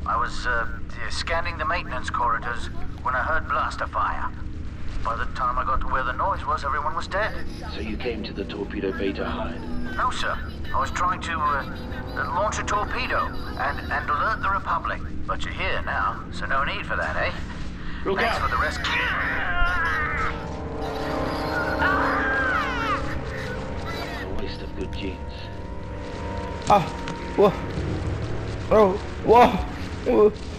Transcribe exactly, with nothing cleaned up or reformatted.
I was uh, scanning the maintenance corridors when I heard blaster fire. By the time I got to where the noise was, everyone was dead. So you came to the Torpedo Bay to hide? No, sir. I was trying to uh, launch a torpedo and, and alert the Republic. But you're here now, so no need for that, eh? Look Thanks out! for the rescue. A waste of good genes. Ah, whoa, bro, whoa, whoa.